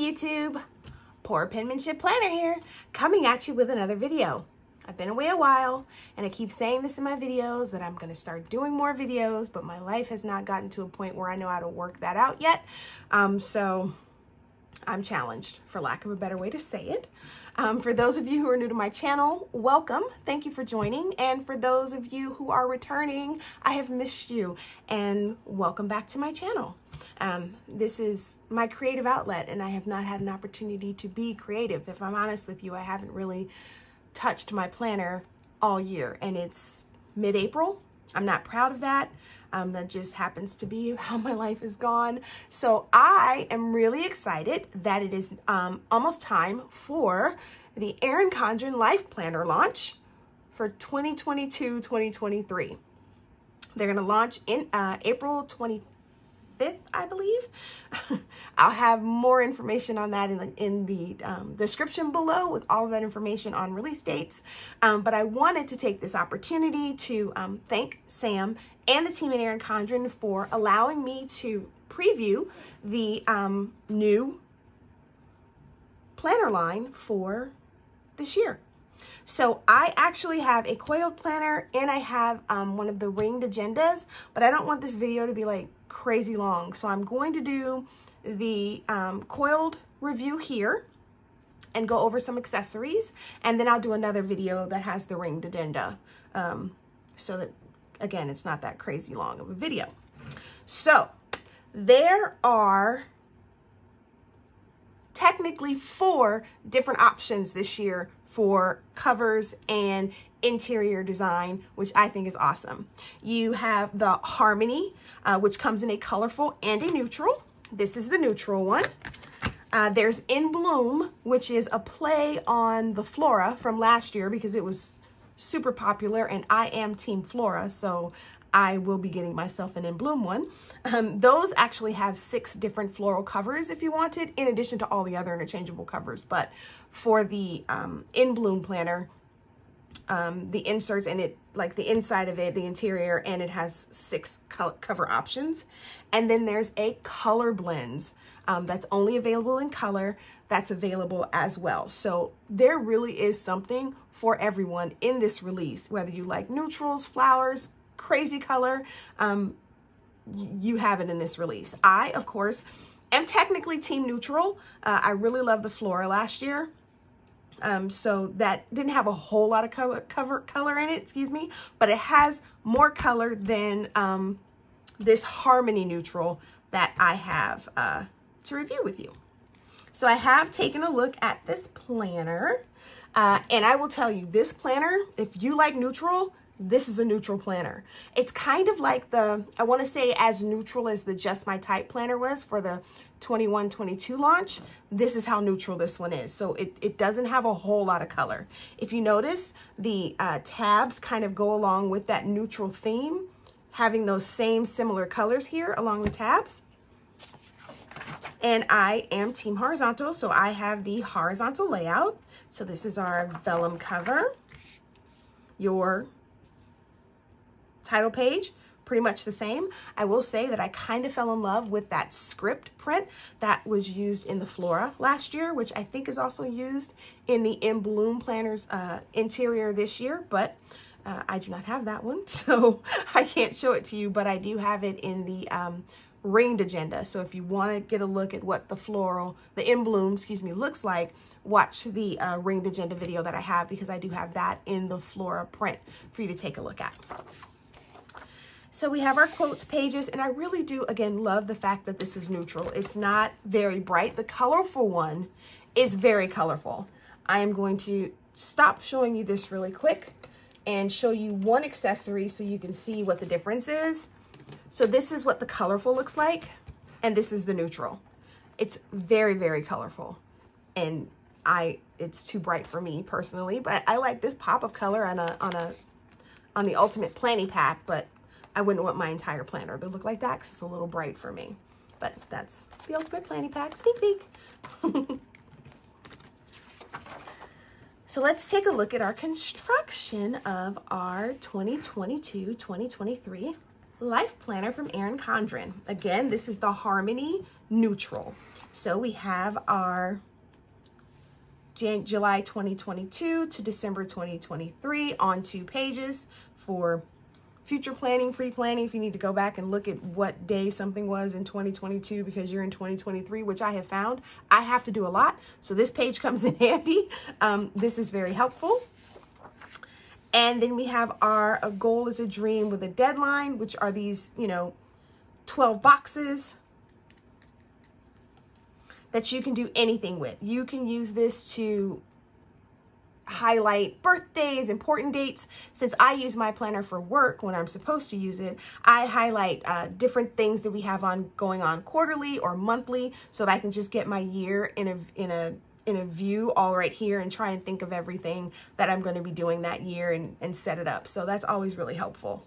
YouTube, Poor Penmanship Planner here, coming at you with another video. I've been away a while, and I keep saying this in my videos that I'm going to start doing more videos, but my life has not gotten to a point where I know how to work that out yet. So I'm challenged, for lack of a better way to say it. For those of you who are new to my channel, welcome. Thank you for joining. And for those of you who are returning, I have missed you, and welcome back to my channel. This is my creative outlet, and I have not had an opportunity to be creative. If I'm honest with you, I haven't really touched my planner all year, and it's mid-April. I'm not proud of that. That just happens to be how my life is gone. So I am really excited that it is almost time for the Erin Condren LifePlanner launch for 2022-2023. They're going to launch in April 25th, I believe. I'll have more information on that in the description below with all of that information on release dates. But I wanted to take this opportunity to thank Sam and the team at Erin Condren for allowing me to preview the new planner line for this year. So I actually have a coiled planner, and I have one of the ringed agendas, but I don't want this video to be like crazy long. So I'm going to do the coiled review here and go over some accessories, and then I'll do another video that has the ringed agenda, so that, again, it's not that crazy long of a video. So there are technically 4 different options this year for covers and interior design, which I think is awesome. You have the Harmony, which comes in a colorful and a neutral. This is the neutral one. There's In Bloom, which is a play on the Flora from last year because it was super popular, and I am Team Flora, so I will be getting myself an In Bloom one. Those actually have 6 different floral covers if you wanted, in addition to all the other interchangeable covers. But for the In Bloom planner, the inserts and it, like the inside of it, the interior, and it has 6 cover options. And then there's a color blends that's only available in color, that's available as well. So there really is something for everyone in this release, whether you like neutrals, flowers, crazy color, you have it in this release. I, of course, am technically team neutral. I really love the Flora last year. So that didn't have a whole lot of color in it, excuse me, but it has more color than this Harmony neutral that I have to review with you. So I have taken a look at this planner, and I will tell you, this planner, if you like neutral, this is a neutral planner. It's kind of like the, I want to say as neutral as the Just My Type planner was for the 21-22 launch. This is how neutral this one is. So it doesn't have a whole lot of color. If you notice, the tabs kind of go along with that neutral theme, having those same similar colors here along the tabs. And I am team horizontal, so I have the horizontal layout. So this is our vellum cover. Your title page, pretty much the same. I will say that I kind of fell in love with that script print that was used in the Flora last year, which I think is also used in the In Bloom planner's interior this year, but I do not have that one, so I can't show it to you, but I do have it in the ringed agenda. So if you want to get a look at what the In Bloom, excuse me, looks like, watch the ringed agenda video that I have, because I do have that in the Flora print for you to take a look at. So we have our quotes pages, and I really do, again, love the fact that this is neutral. It's not very bright. The colorful one is very colorful. I am going to stop showing you this really quick and show you one accessory so you can see what the difference is. So this is what the colorful looks like, and this is the neutral. It's very, very colorful, and it's too bright for me personally, but I like this pop of color on the Ultimate Planning Pack, but I wouldn't want my entire planner to look like that because it's a little bright for me. But that's the Ultimate Planning Pack, sneak peek. So let's take a look at our construction of our 2022-2023 Life Planner from Erin Condren. Again, this is the Harmony Neutral. So we have our July 2022 to December 2023 on 2 pages for future planning, pre-planning, if you need to go back and look at what day something was in 2022 because you're in 2023, which I have found I have to do a lot. So this page comes in handy. This is very helpful. And then we have our A Goal is a Dream with a Deadline, which are these, 12 boxes that you can do anything with. You can use this to highlight birthdays, important dates. Since I use my planner for work when I'm supposed to use it, I highlight different things that we have going on quarterly or monthly, so that I can just get my year in a view all right here and try and think of everything that I'm going to be doing that year and set it up. So that's always really helpful.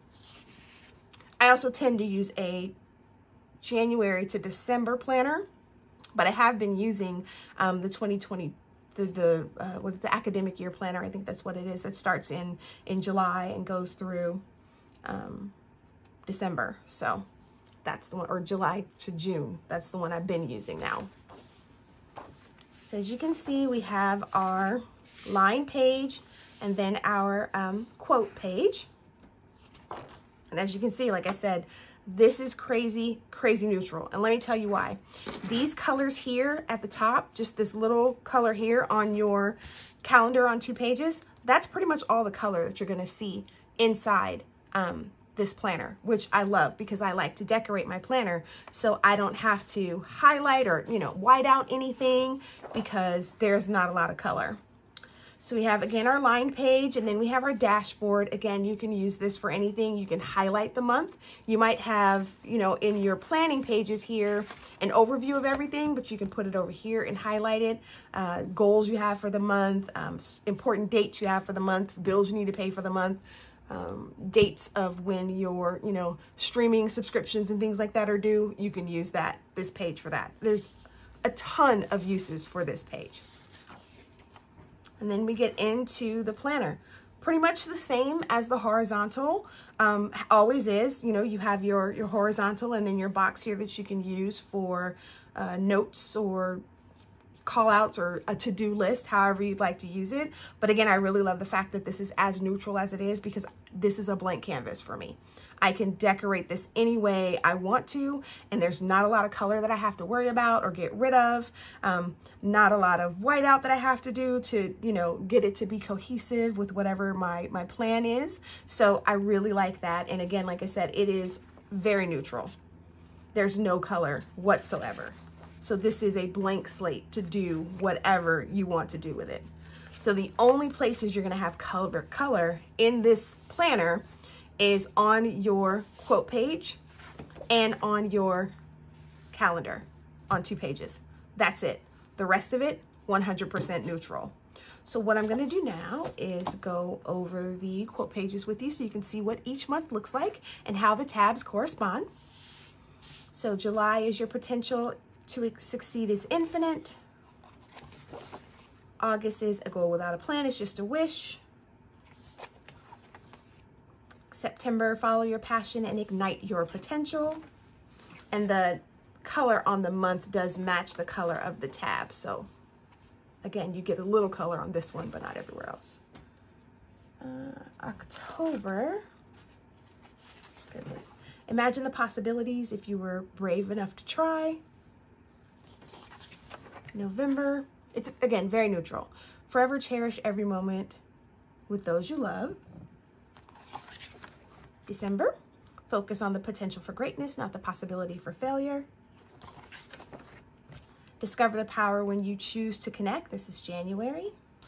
I also tend to use a January to December planner, but I have been using the 2020 the academic year planner. I think that's what it is. That starts in July and goes through December. So that's the one, or July to June. That's the one I've been using now. So as you can see, we have our line page and then our quote page. And as you can see, like I said, this is crazy, crazy neutral. And let me tell you why. These colors here at the top, just this little color here on your calendar on 2 pages, that's pretty much all the color that you're gonna see inside this planner, which I love because I like to decorate my planner so I don't have to highlight or, white out anything because there's not a lot of color. So we have, again, our line page, and then we have our dashboard. Again, you can use this for anything. You can highlight the month. You might have, in your planning pages here, an overview of everything, but you can put it over here and highlight it. Goals you have for the month, important dates you have for the month, bills you need to pay for the month, dates of when your, streaming subscriptions and things like that are due. You can use this page for that. There's a ton of uses for this page. And then we get into the planner. Pretty much the same as the horizontal, always is. You have your horizontal and then your box here that you can use for notes or call outs or a to-do list, however you'd like to use it. But again, I really love the fact that this is as neutral as it is because this is a blank canvas for me. I can decorate this any way I want to, and there's not a lot of color that I have to worry about or get rid of. Not a lot of whiteout that I have to do to, get it to be cohesive with whatever my plan is. So I really like that. And again, like I said, it is very neutral. There's no color whatsoever. So this is a blank slate to do whatever you want to do with it. So the only places you're gonna have color in this planner is on your quote page and on your calendar on 2 pages. That's it. The rest of it, 100% neutral. So what I'm gonna do now is go over the quote pages with you so you can see what each month looks like and how the tabs correspond. So July is your potential to succeed is infinite. August is a goal without a plan, it's just a wish. September, follow your passion and ignite your potential. And the color on the month does match the color of the tab. So again, you get a little color on this one, but not everywhere else. October, goodness. Imagine the possibilities if you were brave enough to try. November, it's again, very neutral. Forever cherish every moment with those you love. December, focus on the potential for greatness, not the possibility for failure. Discover the power when you choose to connect. This is January.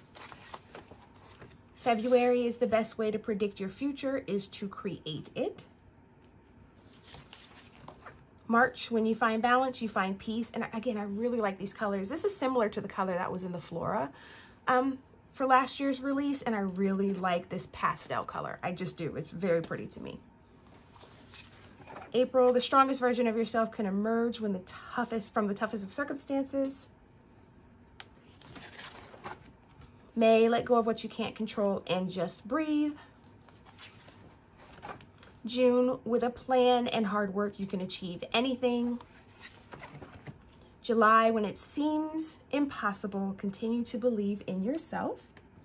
February is the best way to predict your future is to create it. March, when you find balance, you find peace. And again, I really like these colors. This is similar to the color that was in the Flora for last year's release, and I really like this pastel color. I just do. It's very pretty to me. April, the strongest version of yourself can emerge when from the toughest of circumstances. May, let go of what you can't control and just breathe. June, with a plan and hard work, you can achieve anything. July, when it seems impossible, continue to believe in yourself.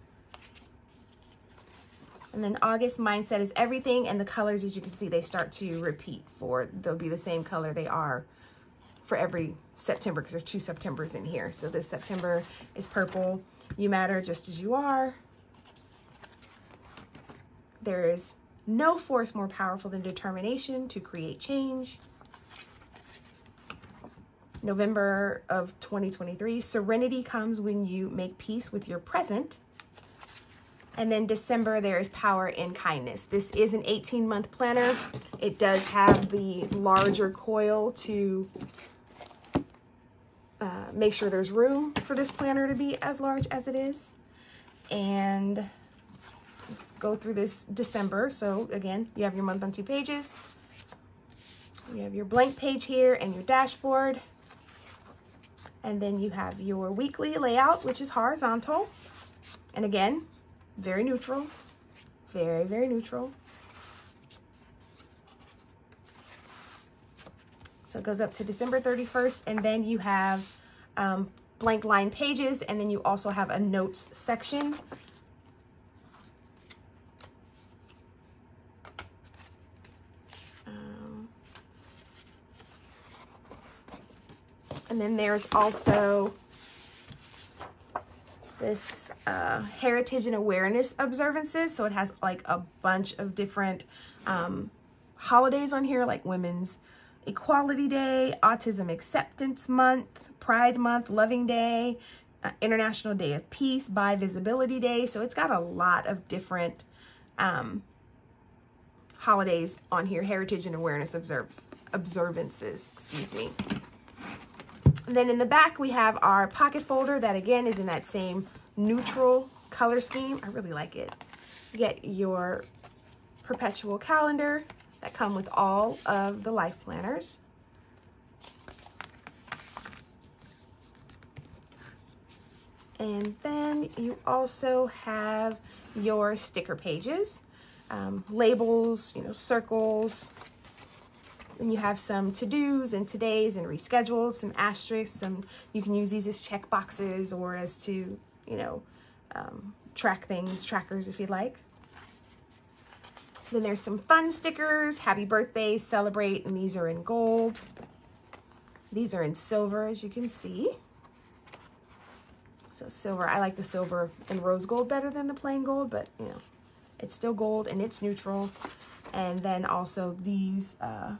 And then August, mindset is everything. And the colors, as you can see, they start to repeat they'll be the same color they are for every September, because there's 2 Septembers in here. So this September is purple. You matter just as you are. There is no force more powerful than determination to create change. November of 2023, serenity comes when you make peace with your present. And then December, there is power in kindness. This is an 18-month planner. It does have the larger coil to make sure there's room for this planner to be as large as it is. And let's go through this December. So again, you have your month on 2 pages. You have your blank page here and your dashboard. And then you have your weekly layout, which is horizontal. And again, very neutral, very, very neutral. So it goes up to December 31st, and then you have blank line pages, and then you also have a notes section. And then there's also this heritage and awareness observances. So it has like a bunch of different holidays on here, like Women's Equality Day, Autism Acceptance Month, Pride Month, Loving Day, International Day of Peace, Bi Visibility Day. So it's got a lot of different holidays on here, heritage and awareness observances, excuse me. And then in the back, we have our pocket folder that again is in that same neutral color scheme. I really like it. You get your perpetual calendar that come with all of the life planners. And then you also have your sticker pages, labels, circles. And you have some to-dos and todays and rescheduled, some asterisks, you can use these as check boxes or as to, track things, trackers if you'd like. Then there's some fun stickers, happy birthday, celebrate, and these are in gold. These are in silver, as you can see. So silver, I like the silver and rose gold better than the plain gold, but it's still gold and it's neutral. And then also these,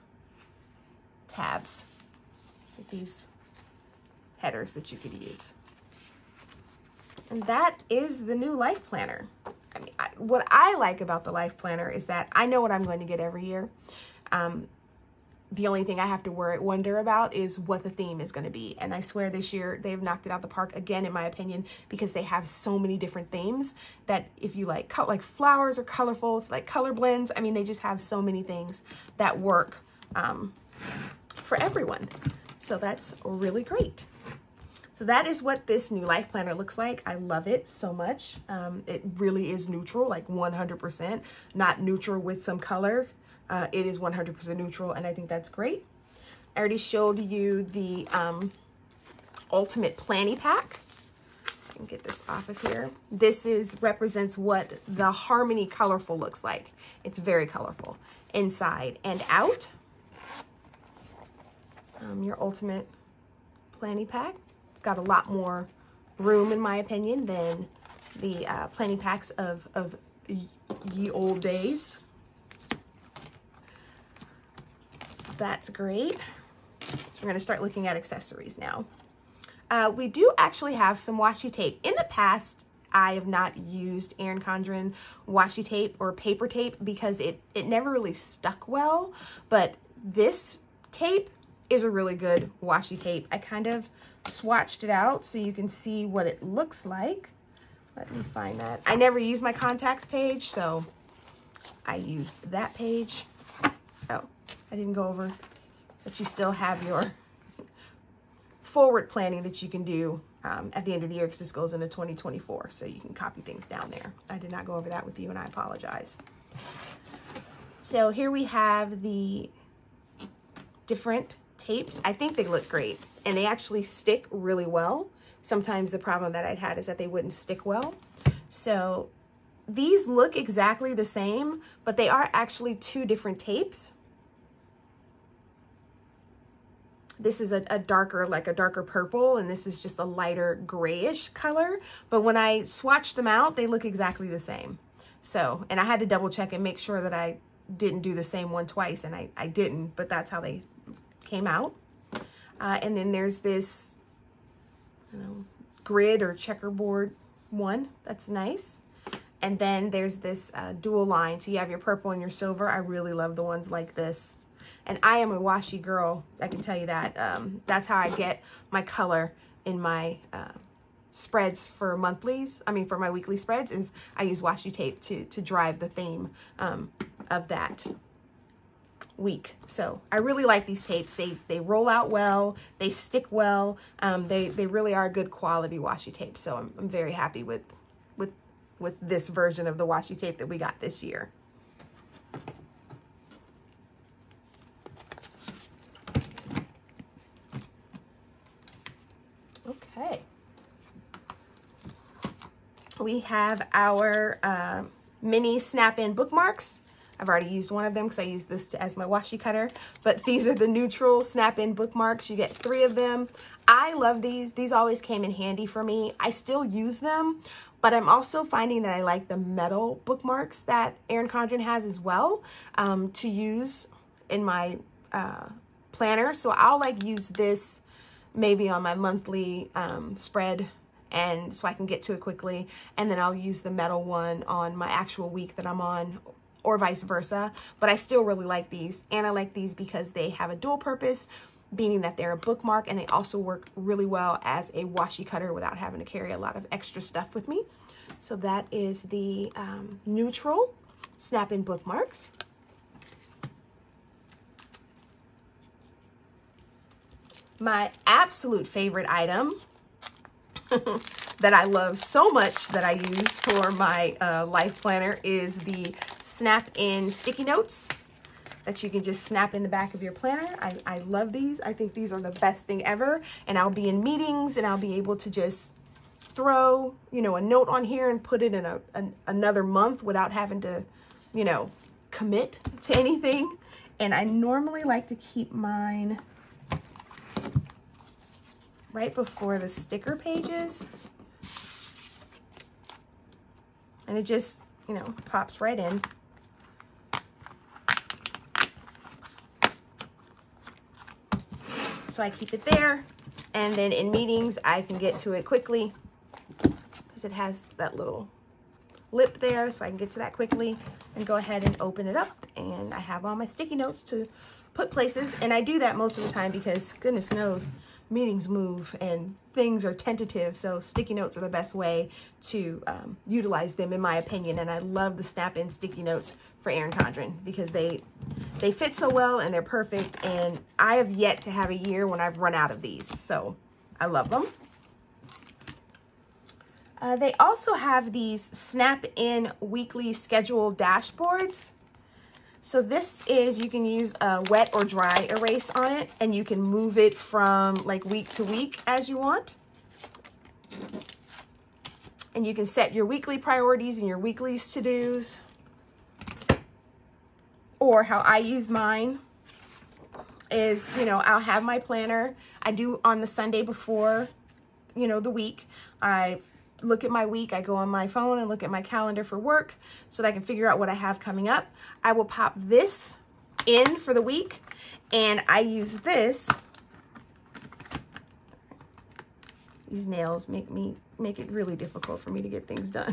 tabs, like these headers that you could use. And that is the new life planner. I mean, what I like about the life planner is that I know what I'm going to get every year. The only thing I have to wonder about is what the theme is going to be. And I swear this year they've knocked it out the park again, in my opinion, because they have so many different themes that if you like flowers are colorful, if you like color blends, I mean, they just have so many things that work for everyone. So that's really great. So that is what this new life planner looks like. I love it so much. It really is neutral, like 100%, not neutral with some color. It is 100% neutral, and I think that's great. I already showed you the ultimate planning pack. I can get this off of here. This represents what the Harmony Colorful looks like. It's very colorful inside and out. Your ultimate planning pack. It's got a lot more room, in my opinion, than the planning packs of ye old days. So that's great. So we're going to start looking at accessories now. We do actually have some washi tape. In the past, I have not used Erin Condren washi tape or paper tape because it never really stuck well, but this tape is a really good washi tape. I kind of swatched it out so you can see what it looks like. Let me find that. I never use my contacts page, so I used that page. Oh, I didn't go over, but you still have your forward planning that you can do at the end of the year, because this goes into 2024, so you can copy things down there. I did not go over that with you, and I apologize. So here we have the different tapes. I think they look great, and they actually stick really well. Sometimes the problem that I'd had is that they wouldn't stick well. So these look exactly the same, but they are actually two different tapes. This is a darker, like a darker purple, and this is just a lighter grayish color. But when I swatched them out, they look exactly the same. So, and I had to double check and make sure that I didn't do the same one twice, and I didn't, but that's how they came out. And then there's this, grid or checkerboard one. That's nice. And then there's this dual line. So you have your purple and your silver. I really love the ones like this. And I am a washi girl, I can tell you that. That's how I get my color in my spreads for monthlies. I mean, for my weekly spreads, is I use washi tape to drive the theme of that week. So I really like these tapes. They roll out well, they stick well. They really are good quality washi tape. So I'm very happy with this version of the washi tape that we got this year. Okay. We have our mini snap-in bookmarks. I've already used one of them because I use this as my washi cutter, but these are the neutral snap-in bookmarks. You get 3 of them. I love these. These always came in handy for me. I still use them, but I'm also finding that I like the metal bookmarks that Erin Condren has as well to use in my planner. So I'll use this maybe on my monthly spread, and so I can get to it quickly. And then I'll use the metal one on my actual week that I'm on, or vice versa. But I still really like these, and I like these because they have a dual purpose, meaning that they're a bookmark, and they also work really well as a washi cutter without having to carry a lot of extra stuff with me. So that is the neutral snap-in bookmarks. My absolute favorite item that I love so much that I use for my life planner is the snap-in sticky notes that you can just snap in the back of your planner. I love these. I think these are the best thing ever. And I'll be in meetings and I'll be able to just throw, a note on here and put it in another month without having to, commit to anything. And I normally like to keep mine right before the sticker pages. And it just, pops right in. So I keep it there, and then in meetings I can get to it quickly because it has that little lip there, so I can get to that quickly and go ahead and open it up, and I have all my sticky notes to put places. And I do that most of the time because goodness knows meetings move and things are tentative, so sticky notes are the best way to utilize them, in my opinion. And I love the snap-in sticky notes for Erin Condren because they fit so well and they're perfect, and I have yet to have a year when I've run out of these, so I love them. They also have these snap-in weekly schedule dashboards. So this is, you can use a wet or dry erase on it, and you can move it from week to week as you want. And you can set your weekly priorities and your weekly to-dos. Or how I use mine is, I'll have my planner. I do on the Sunday before, the week. I look at my week. I go on my phone and look at my calendar for work so that I can figure out what I have coming up. I will pop this in for the week, and I use this. These nails make it really difficult for me to get things done.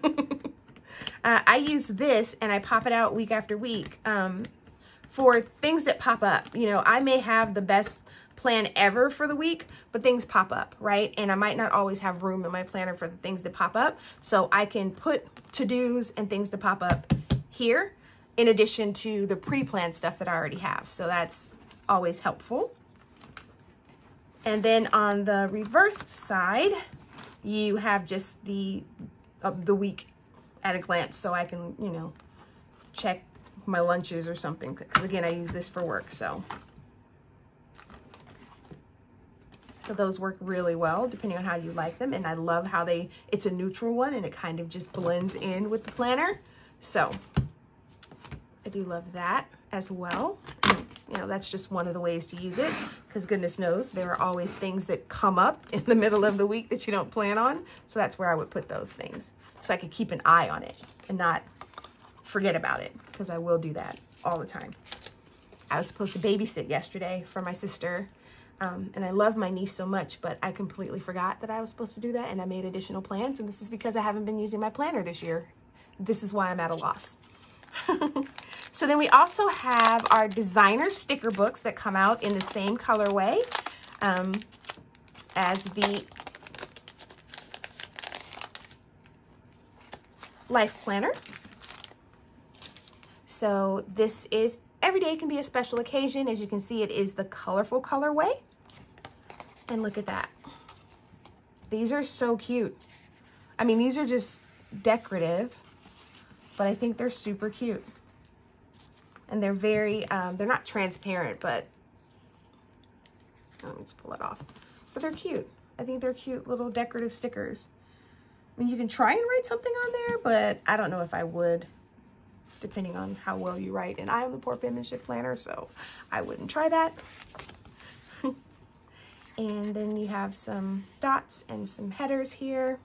I use this and I pop it out week after week for things that pop up. I may have the best plan ever for the week, but things pop up, right? And I might not always have room in my planner for the things that pop up. So I can put to-dos and things to pop up here in addition to the pre-planned stuff that I already have. So that's always helpful. And then on the reversed side, you have just the week at a glance, so I can, check my lunches or something. Because again, I use this for work, so. So those work really well depending on how you like them. And I love how it's a neutral one and it kind of just blends in with the planner. So I do love that as well. You know, that's just one of the ways to use it, because goodness knows there are always things that come up in the middle of the week that you don't plan on. So that's where I would put those things, so I could keep an eye on it and not forget about it, because I will do that all the time. I was supposed to babysit yesterday for my sister, and I love my niece so much, but I completely forgot that I was supposed to do that, and I made additional plans, and this is because I haven't been using my planner this year. This is why I'm at a loss. So then we also have our designer sticker books that come out in the same colorway as the Life Planner. So this is every day can be a special occasion. As you can see, it is the colorful colorway. And look at that. These are so cute. I mean, these are just decorative, but I think they're super cute. And they're very, they're not transparent, but let me just pull it off. But they're cute. I think they're cute little decorative stickers. I mean, you can try and write something on there, but I don't know if I would, depending on how well you write. And I am the poor penmanship planner, so I wouldn't try that. And then you have some dots and some headers here.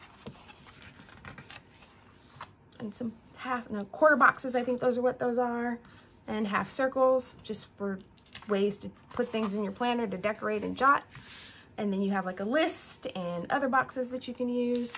And some quarter boxes, I think those are what those are. And half circles, just for ways to put things in your planner to decorate and jot. And then you have like a list and other boxes that you can use.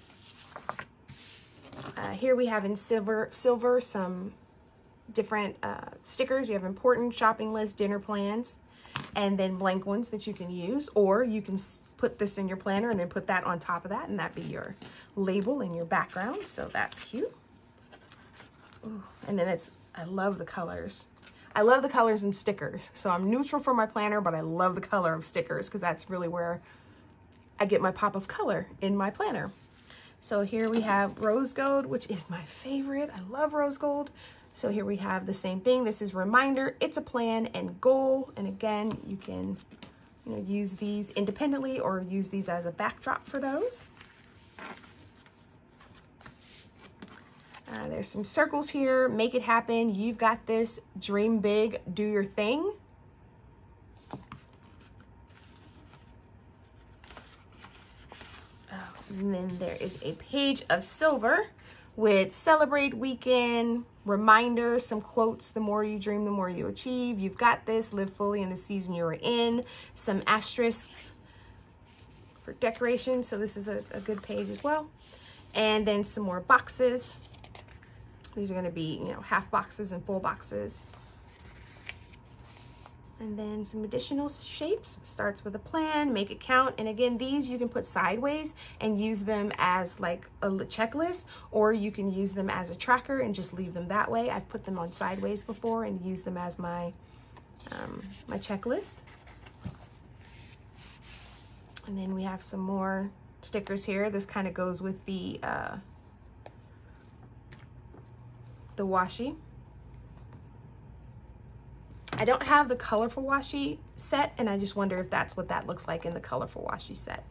Here we have in silver some different stickers. You have important, shopping list, dinner plans, and then blank ones that you can use, or you can put this in your planner and then put that on top of that, and that be your label and your background. So that's cute. Ooh, and then I love the colors. I love the colors in stickers. So I'm neutral for my planner, but I love the color of stickers because that's really where I get my pop of color in my planner. So here we have rose gold, which is my favorite. I love rose gold. So here we have the same thing. This is reminder, it's a plan and goal. And again, you can, you know, use these independently or use these as a backdrop for those. There's some circles here. Make it happen. You've got this. Dream big. Do your thing. And then there is a page of silver with celebrate weekend, reminders, some quotes. The more you dream, the more you achieve. You've got this. Live fully in the season you're in. Some asterisks for decoration. So this is a good page as well. And then some more boxes. These are going to be, you know, half boxes and full boxes. And then some additional shapes. Starts with a plan, make it count. And again, these you can put sideways and use them as like a checklist, or you can use them as a tracker and just leave them that way. I've put them on sideways before and used them as my, my checklist. And then we have some more stickers here. This kind of goes with the washi. I don't have the colorful washi set, and I just wonder if that's what that looks like in the colorful washi set.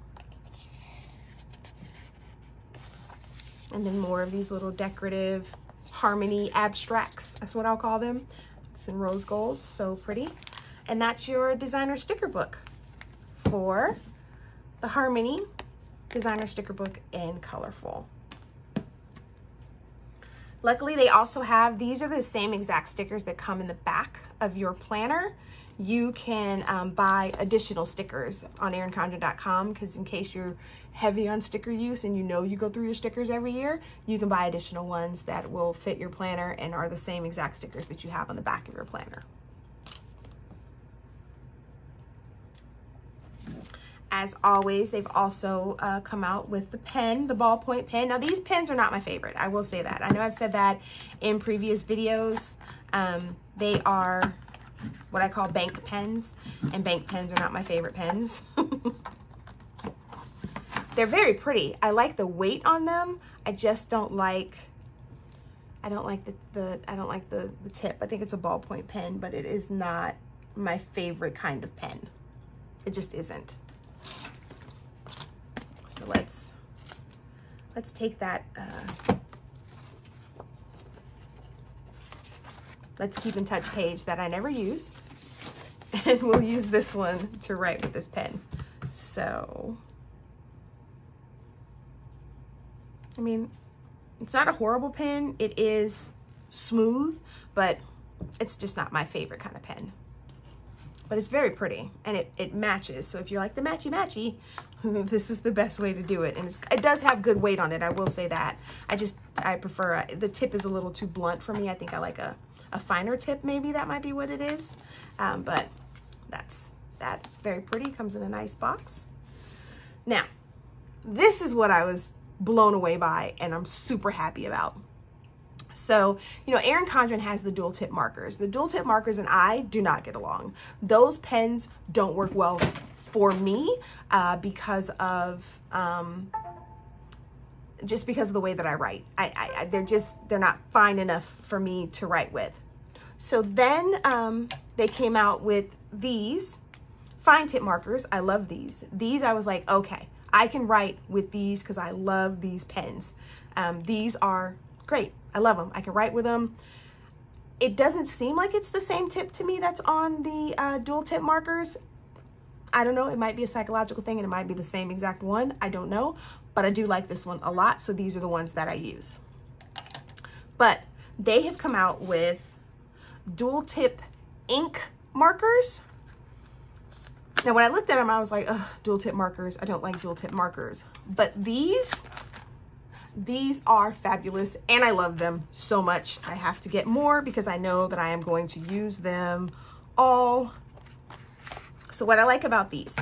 And then more of these little decorative harmony abstracts. That's what I'll call them. It's in rose gold, so pretty. And that's your designer sticker book for the Harmony designer sticker book in colorful. Luckily, they also have, these are the same exact stickers that come in the back of your planner. You can buy additional stickers on erincondren.com, because in case you're heavy on sticker use and you know you go through your stickers every year, you can buy additional ones that will fit your planner and are the same exact stickers that you have on the back of your planner. As always, they've also come out with the pen, the ballpoint pen. Now, these pens are not my favorite. I will say that. I know I've said that in previous videos. They are what I call bank pens, and bank pens are not my favorite pens. They're very pretty. I like the weight on them. I just don't like, I don't like the tip. I think it's a ballpoint pen, but it is not my favorite kind of pen. It just isn't. So let's take that, let's keep in touch page that I never use, and we'll use this one to write with this pen. So, I mean, it's not a horrible pen. It is smooth, but it's just not my favorite kind of pen. But it's very pretty, and it matches. So if you like the matchy-matchy, this is the best way to do it. And it does have good weight on it, I will say that. I prefer, the tip is a little too blunt for me. I think I like a finer tip, maybe that might be what it is. But that's very pretty, comes in a nice box. Now, this is what I was blown away by, and I'm super happy about. So, you know, Erin Condren has the dual tip markers. The dual tip markers and I do not get along. Those pens don't work well for me because of, just because of the way that I write. They're not fine enough for me to write with. So then they came out with these fine tip markers. I love these. These I was like, okay, I can write with these because I love these pens. These are great. I love them. I can write with them. It doesn't seem like it's the same tip to me that's on the dual tip markers. I don't know. It might be a psychological thing and it might be the same exact one. I don't know, but I do like this one a lot. So these are the ones that I use. But they have come out with dual tip ink markers. Now, when I looked at them, I was like, ugh, dual tip markers. I don't like dual tip markers. But these are fabulous, and I love them so much. I have to get more because I know that I am going to use them all. So what I like about these,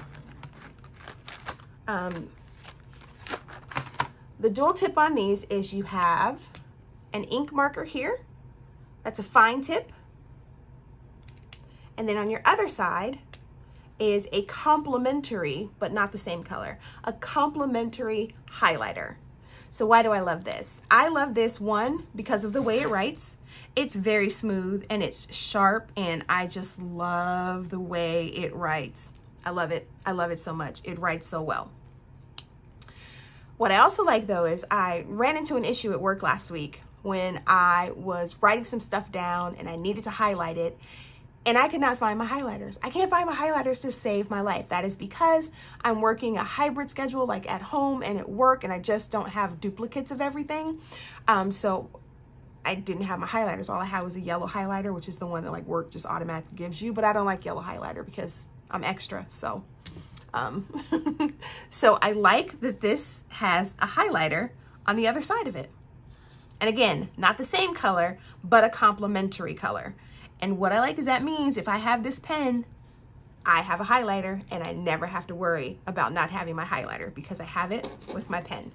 the dual tip on these is you have an ink marker here. That's a fine tip. And then on your other side is a complementary, but not the same color, a complementary highlighter. So why do I love this? I love this one because of the way it writes. It's very smooth and it's sharp, and I just love the way it writes. I love it. I love it so much. It writes so well. What I also like though is I ran into an issue at work last week when I was writing some stuff down and I needed to highlight it. And I could not find my highlighters. I can't find my highlighters to save my life. That is because I'm working a hybrid schedule, like at home and at work, and I just don't have duplicates of everything. So I didn't have my highlighters. All I had was a yellow highlighter, which is the one that like work just automatically gives you, but I don't like yellow highlighter because I'm extra. So, so I like that this has a highlighter on the other side of it. And again, not the same color, but a complementary color. And what I like is that means if I have this pen, I have a highlighter and I never have to worry about not having my highlighter because I have it with my pen.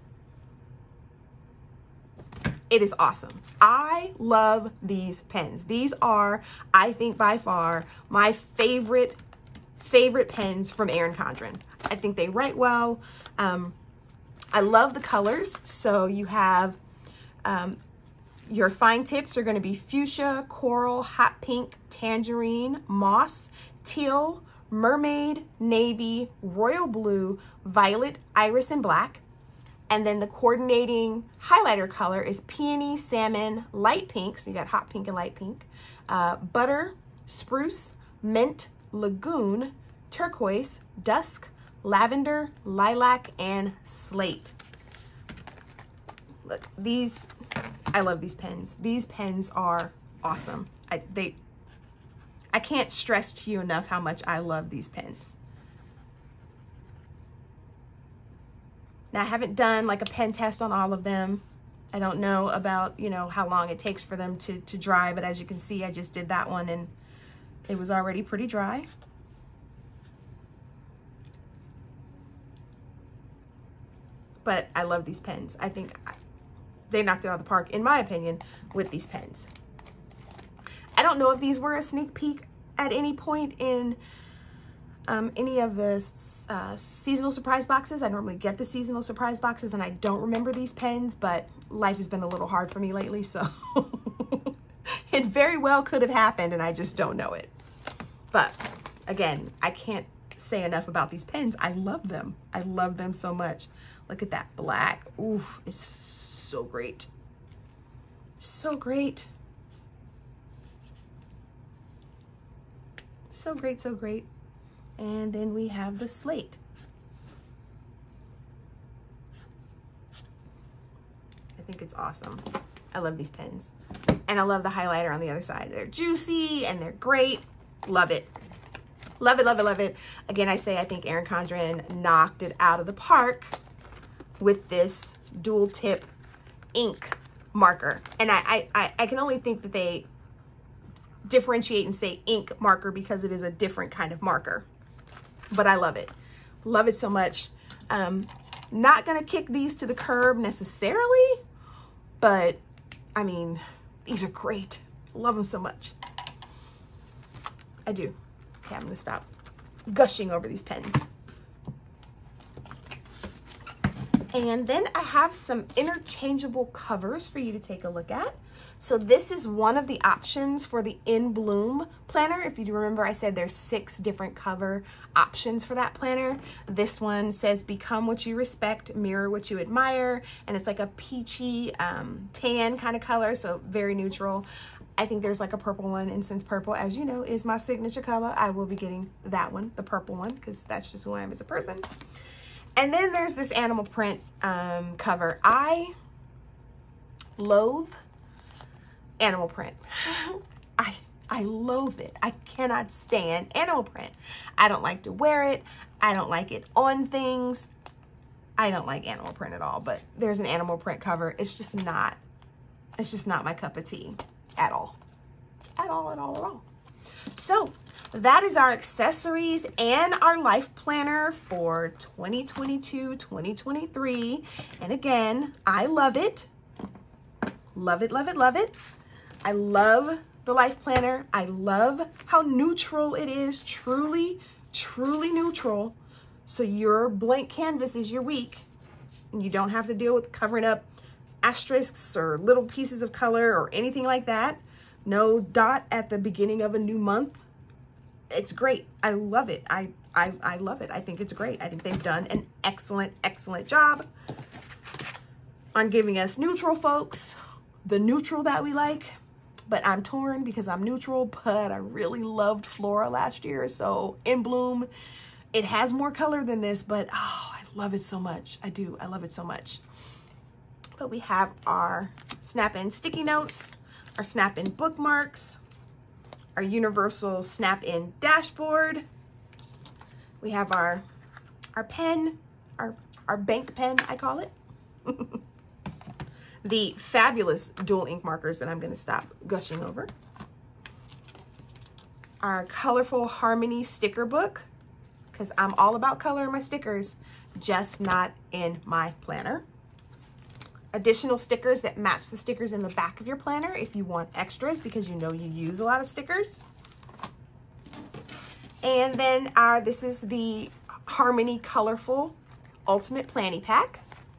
It is awesome. I love these pens. These are, I think by far, my favorite pens from Erin Condren. I think they write well. I love the colors. So you have, your fine tips are going to be fuchsia, coral, hot pink, tangerine, moss, teal, mermaid, navy, royal blue, violet, iris, and black. And then the coordinating highlighter color is peony, salmon, light pink. So you got hot pink and light pink. Butter, spruce, mint, lagoon, turquoise, dusk, lavender, lilac, and slate. Look, I love these pens. These pens are awesome. I can't stress to you enough how much I love these pens. Now, I haven't done like a pen test on all of them. I don't know about, you know, how long it takes for them to dry, but as you can see, I just did that one and it was already pretty dry. But I love these pens. I think they knocked it out of the park, in my opinion, with these pens. I don't know if these were a sneak peek at any point in any of the seasonal surprise boxes. I normally get the seasonal surprise boxes and I don't remember these pens, but life has been a little hard for me lately, so it very well could have happened and I just don't know it. But again, I can't say enough about these pens. I love them. I love them so much. Look at that black. Ooh, it's so great. So great. So great, so great. And then we have the slate. I think it's awesome. I love these pens. And I love the highlighter on the other side. They're juicy and they're great. Love it. Love it, love it, love it. Again, I say I think Erin Condren knocked it out of the park with this dual tip ink marker. And I can only think that they differentiate and say ink marker because it is a different kind of marker. But I love it. Love it so much. Not gonna kick these to the curb necessarily, but I mean, these are great. Love them so much. I do. Okay, I'm gonna stop gushing over these pens. And then I have some interchangeable covers for you to take a look at. So this is one of the options for the In Bloom planner. If you remember, I said there's 6 different cover options for that planner. This one says, become what you respect, mirror what you admire. And it's like a peachy tan kind of color, so very neutral. I think there's like a purple one, and since purple, as you know, is my signature color, I will be getting that one, the purple one, because that's just who I am as a person. And then there's this animal print cover. I loathe animal print. I loathe it. I cannot stand animal print. I don't like to wear it. I don't like it on things. I don't like animal print at all, but there's an animal print cover. It's just not my cup of tea at all. At all, at all, at all. So that is our accessories and our life planner for 2022-2023. And again, I love it. Love it, love it, love it. I love the life planner. I love how neutral it is. Truly, truly neutral. So your blank canvas is your week, and you don't have to deal with covering up asterisks or little pieces of color or anything like that. No dot at the beginning of a new month. It's great. I love it. I love it. I think it's great. I think they've done an excellent, excellent job on giving us neutral folks, the neutral that we like. But I'm torn because I'm neutral, but I really loved Flora last year. So In Bloom, it has more color than this, but oh, I love it so much. I do. I love it so much. But we have our snap-in sticky notes, our snap-in bookmarks, our universal snap-in dashboard. We have our pen, our bank pen, I call it. The fabulous dual ink markers that I'm going to stop gushing over. Our colorful Harmony sticker book, because I'm all about color in my stickers, just not in my planner. Additional stickers that match the stickers in the back of your planner if you want extras, because you know you use a lot of stickers. And then this is the Harmony Colorful Ultimate Planning Pack.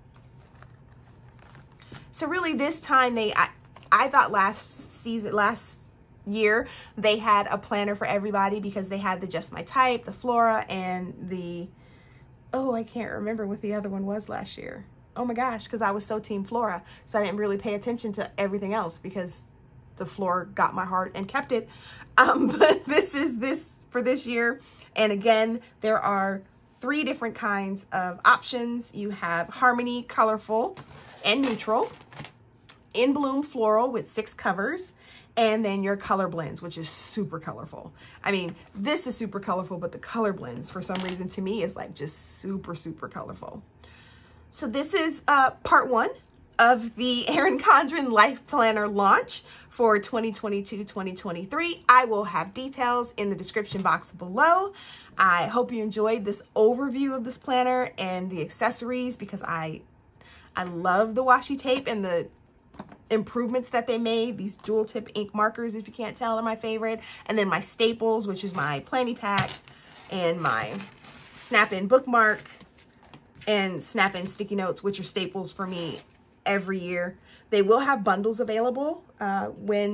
So really this time I thought last year they had a planner for everybody, because they had the Just My Type, the Flora, and the, oh, I can't remember what the other one was last year. Oh my gosh, because I was so team Flora, so I didn't really pay attention to everything else because the Flora got my heart and kept it. But this is this for this year. And again, there are 3 different kinds of options. You have Harmony Colorful and Neutral, In Bloom Floral with 6 covers, and then your color blends, which is super colorful. I mean, this is super colorful, but the color blends for some reason to me is like just super, super colorful. So this is part 1 of the Erin Condren Life Planner launch for 2022-2023. I will have details in the description box below. I hope you enjoyed this overview of this planner and the accessories, because I love the washi tape and the improvements that they made. These dual tip ink markers, if you can't tell, are my favorite. And then my staples, which is my planning pack, and my snap-in bookmark, and snap-in sticky notes, which are staples for me every year. They will have bundles available when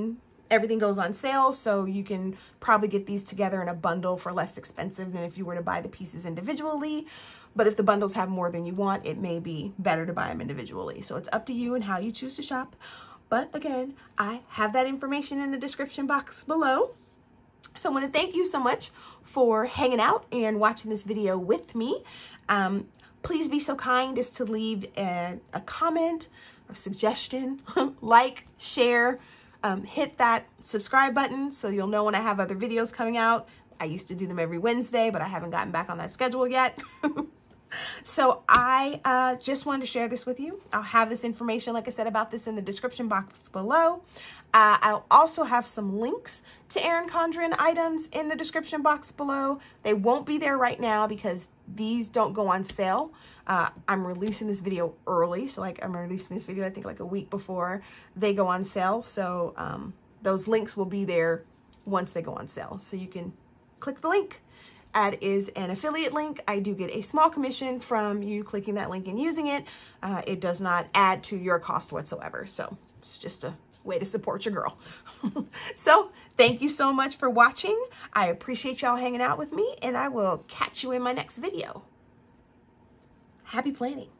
everything goes on sale, so you can probably get these together in a bundle for less expensive than if you were to buy the pieces individually. But if the bundles have more than you want, it may be better to buy them individually. So it's up to you and how you choose to shop. But again, I have that information in the description box below. So I want to thank you so much for hanging out and watching this video with me. Please be so kind as to leave a comment, a suggestion, like, share, hit that subscribe button so you'll know when I have other videos coming out. I used to do them every Wednesday, but I haven't gotten back on that schedule yet. So I just wanted to share this with you. I'll have this information, like I said, about this in the description box below. I'll also have some links to Erin Condren items in the description box below. They won't be there right now because these don't go on sale. I'm releasing this video early. So like I'm releasing this video, I think like a week before they go on sale. So those links will be there once they go on sale. So you can click the link. That is an affiliate link. I do get a small commission from you clicking that link and using it. It does not add to your cost whatsoever. So it's just a way to support your girl. So thank you so much for watching. I appreciate y'all hanging out with me, and I will catch you in my next video. Happy planning.